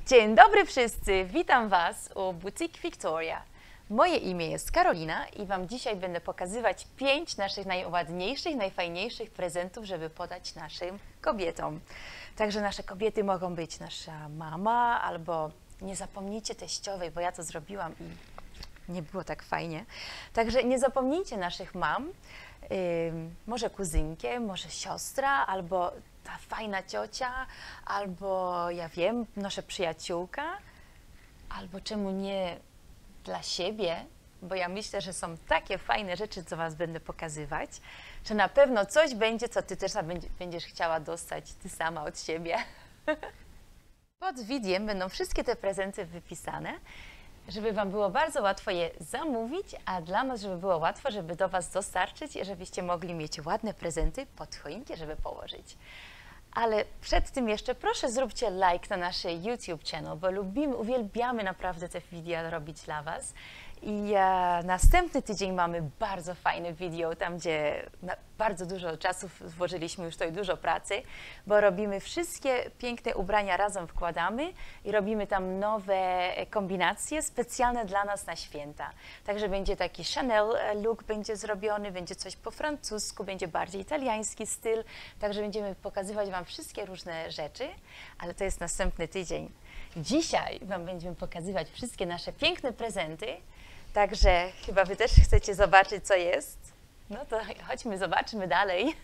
Dzień dobry wszyscy, witam Was u Boutique Victoria. Moje imię jest Karolina i Wam dzisiaj będę pokazywać 5 naszych najładniejszych, najfajniejszych prezentów, żeby podać naszym kobietom. Także nasze kobiety mogą być nasza mama albo nie zapomnijcie teściowej, bo ja to zrobiłam i nie było tak fajnie. Także nie zapomnijcie naszych mam, może kuzynkę, może siostra, albo ta fajna ciocia, albo ja wiem, nasza przyjaciółka, albo czemu nie dla siebie, bo ja myślę, że są takie fajne rzeczy, co Was będę pokazywać, że na pewno coś będzie, co Ty też będziesz chciała dostać Ty sama od siebie. Pod wideo będą wszystkie te prezenty wypisane, żeby Wam było bardzo łatwo je zamówić, a dla nas, żeby było łatwo, żeby do Was dostarczyć i żebyście mogli mieć ładne prezenty pod choinkę, żeby położyć. Ale przed tym jeszcze proszę zróbcie like na nasz YouTube channel, bo lubimy, uwielbiamy naprawdę te wideo robić dla Was. I następny tydzień mamy bardzo fajne video, tam gdzie bardzo dużo czasu włożyliśmy już tutaj, dużo pracy, bo robimy wszystkie piękne ubrania razem wkładamy i robimy tam nowe kombinacje specjalne dla nas na święta. Także będzie taki Chanel look będzie zrobiony, będzie coś po francusku, będzie bardziej italiański styl, także będziemy pokazywać Wam wszystkie różne rzeczy, ale to jest następny tydzień. Dzisiaj Wam będziemy pokazywać wszystkie nasze piękne prezenty. Także chyba Wy też chcecie zobaczyć, co jest. No to chodźmy, zobaczmy dalej.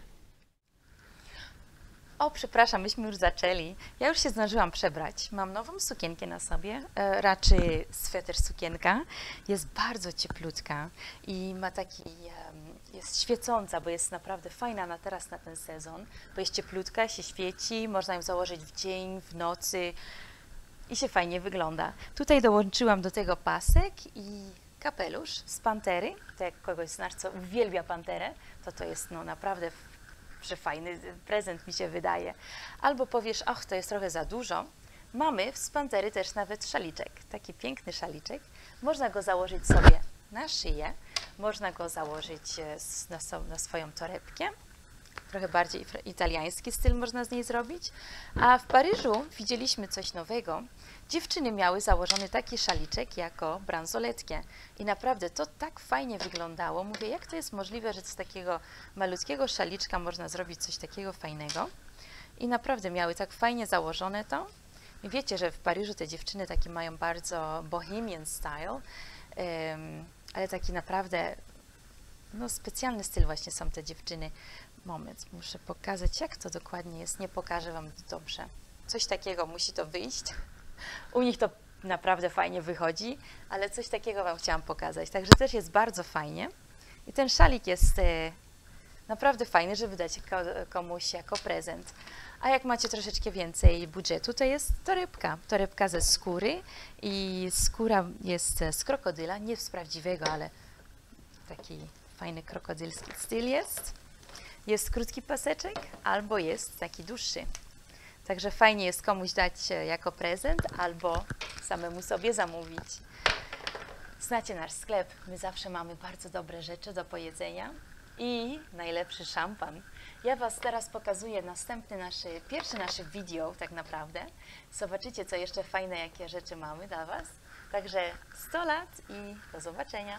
O, przepraszam, myśmy już zaczęli. Ja już się zdążyłam przebrać. Mam nową sukienkę na sobie, raczej sweter sukienka. Jest bardzo cieplutka i ma taki, jest świecąca, bo jest naprawdę fajna teraz na ten sezon, bo jest cieplutka, się świeci, można ją założyć w dzień, w nocy. I się fajnie wygląda. Tutaj dołączyłam do tego pasek i kapelusz z pantery. To jak kogoś znasz, co uwielbia panterę, to jest no, naprawdę przefajny prezent, mi się wydaje. Albo powiesz, ach, to jest trochę za dużo. Mamy z pantery też nawet szaliczek. Taki piękny szaliczek. Można go założyć sobie na szyję. Można go założyć na swoją torebkę. Trochę bardziej italiański styl można z niej zrobić. A w Paryżu widzieliśmy coś nowego. Dziewczyny miały założony taki szaliczek jako bransoletkę. I naprawdę to tak fajnie wyglądało. Mówię, jak to jest możliwe, że z takiego malutkiego szaliczka można zrobić coś takiego fajnego. I naprawdę miały tak fajnie założone to. I wiecie, że w Paryżu te dziewczyny takie mają bardzo bohemian style, ale taki naprawdę no, specjalny styl właśnie są te dziewczyny. Moment, muszę pokazać, jak to dokładnie jest. Nie pokażę Wam dobrze. Coś takiego musi to wyjść. U nich to naprawdę fajnie wychodzi, ale coś takiego Wam chciałam pokazać. Także też jest bardzo fajnie. I ten szalik jest naprawdę fajny, żeby dać komuś jako prezent. A jak macie troszeczkę więcej budżetu, to jest torebka. Torebka ze skóry i skóra jest z krokodyla, nie z prawdziwego, ale taki fajny krokodylski styl jest. Jest krótki paseczek, albo jest taki dłuższy. Także fajnie jest komuś dać jako prezent, albo samemu sobie zamówić. Znacie nasz sklep, my zawsze mamy bardzo dobre rzeczy do pojedzenia i najlepszy szampan. Ja Was teraz pokazuję pierwsze nasze video tak naprawdę. Zobaczycie, co jeszcze fajne, jakie rzeczy mamy dla Was. Także 100 lat i do zobaczenia.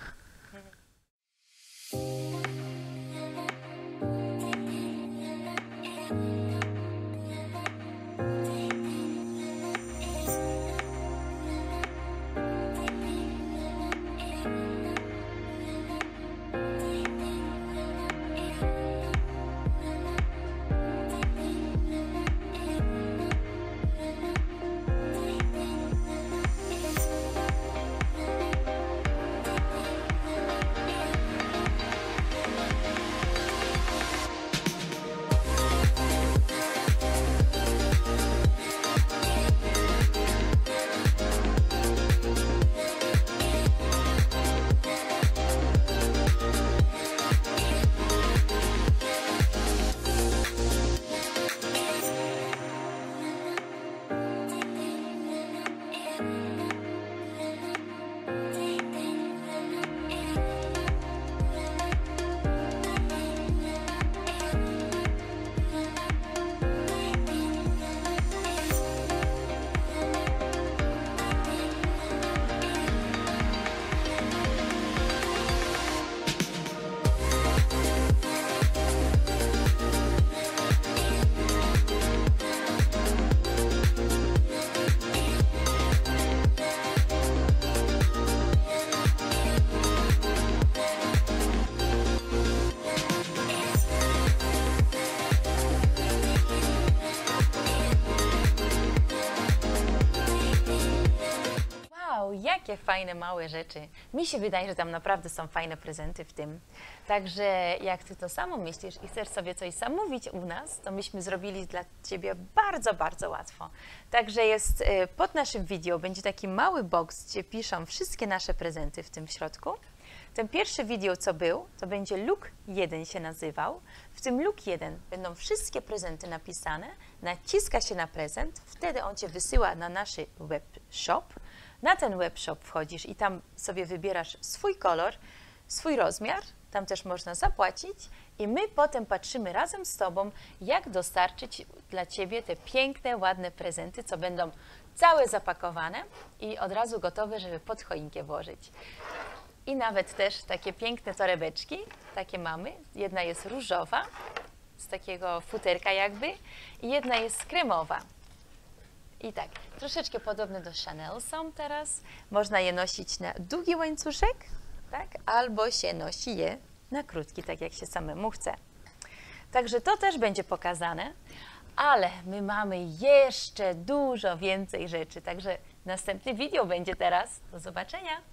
jakie fajne małe rzeczy. Mi się wydaje, że tam naprawdę są fajne prezenty w tym. Także jak ty to samo myślisz i chcesz sobie coś zamówić u nas, to myśmy zrobili dla ciebie bardzo, bardzo łatwo. Także jest pod naszym wideo będzie taki mały box, gdzie piszą wszystkie nasze prezenty w tym środku. Ten pierwszy wideo, co był, to będzie Look 1 się nazywał. W tym Look 1 będą wszystkie prezenty napisane, naciska się na prezent, wtedy on cię wysyła na nasz webshop. Na ten webshop wchodzisz i tam sobie wybierasz swój kolor, swój rozmiar, tam też można zapłacić i my potem patrzymy razem z tobą, jak dostarczyć dla ciebie te piękne, ładne prezenty, co będą całe zapakowane i od razu gotowe, żeby pod choinkę włożyć. I nawet też takie piękne torebeczki, takie mamy. Jedna jest różowa, z takiego futerka jakby, i jedna jest kremowa. I tak, troszeczkę podobne do Chanel są teraz. Można je nosić na długi łańcuszek, tak? Albo się nosi je na krótki, tak jak się samemu chce. Także to też będzie pokazane, ale my mamy jeszcze dużo więcej rzeczy. Także następny video będzie teraz. Do zobaczenia!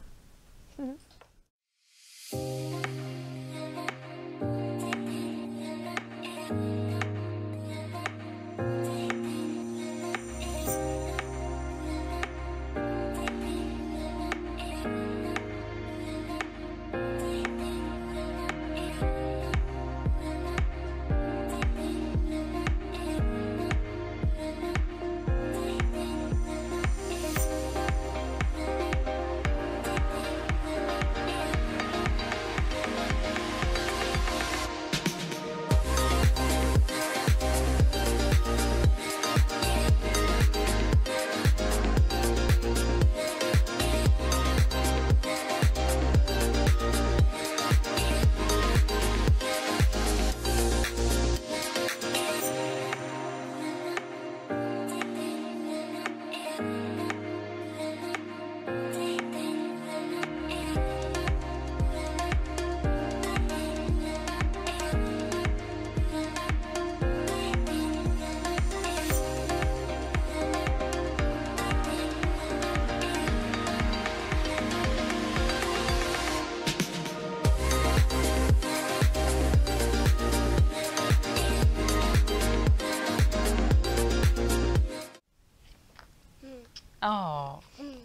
O.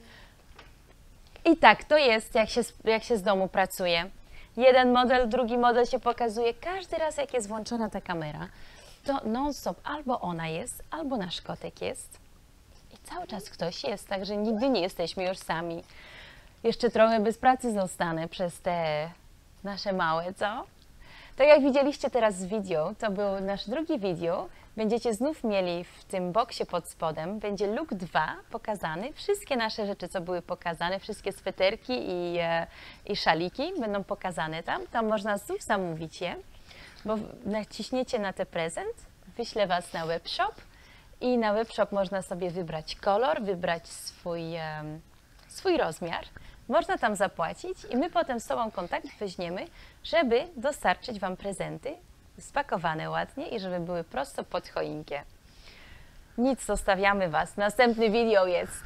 I tak to jest, jak się z domu pracuje. Jeden model, drugi model się pokazuje. Każdy raz, jak jest włączona ta kamera, to non-stop albo ona jest, albo nasz kotek jest. I cały czas ktoś jest, także nigdy nie jesteśmy już sami. Jeszcze trochę bez pracy zostanę przez te nasze małe, co? Tak jak widzieliście teraz z video, to był nasz drugi video. Będziecie znów mieli w tym boksie pod spodem, będzie Look 2 pokazany. Wszystkie nasze rzeczy, co były pokazane, wszystkie sweterki i szaliki będą pokazane tam. Tam można znów zamówić je, bo naciśniecie na ten prezent, wyślę Was na webshop i na webshop można sobie wybrać kolor, wybrać swój rozmiar. Można tam zapłacić i my potem z Tobą kontakt weźmiemy, żeby dostarczyć Wam prezenty spakowane ładnie i żeby były prosto pod choinkę. Nic, zostawiamy Was. Następny video jest.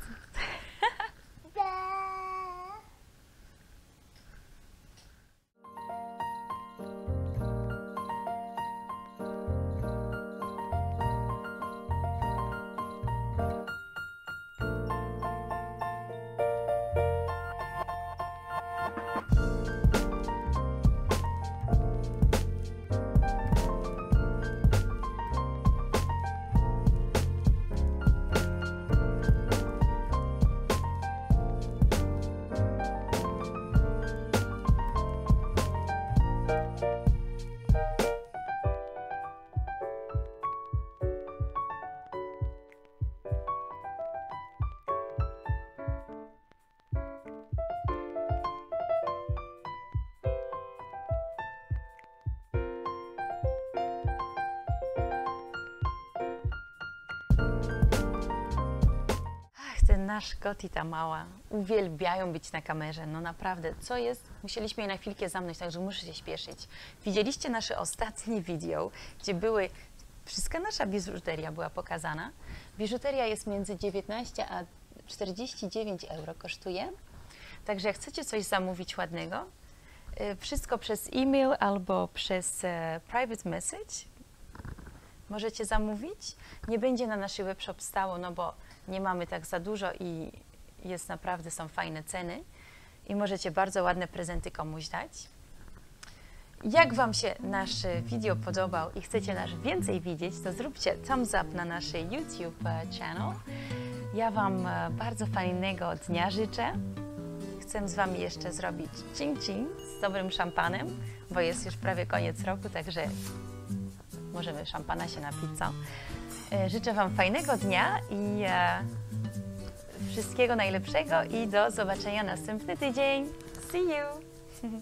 Ten nasz kot i ta mała uwielbiają być na kamerze. No naprawdę, co jest? Musieliśmy je na chwilkę zamknąć, także muszę się śpieszyć. Widzieliście nasze ostatnie video, gdzie wszystka nasza biżuteria była pokazana. Biżuteria jest między 19 a 49 euro kosztuje. Także jak chcecie coś zamówić ładnego, wszystko przez e-mail albo przez private message możecie zamówić. Nie będzie na nasz webshop stało, no bo nie mamy tak za dużo i jest naprawdę, są fajne ceny i możecie bardzo ładne prezenty komuś dać. Jak Wam się nasz video podobał i chcecie nas więcej widzieć, to zróbcie thumbs up na nasz YouTube channel. Ja Wam bardzo fajnego dnia życzę. Chcę z Wami jeszcze zrobić cin-cin z dobrym szampanem, bo jest już prawie koniec roku, także możemy szampana się napić, co? Życzę Wam fajnego dnia i wszystkiego najlepszego i do zobaczenia następny tydzień. See you!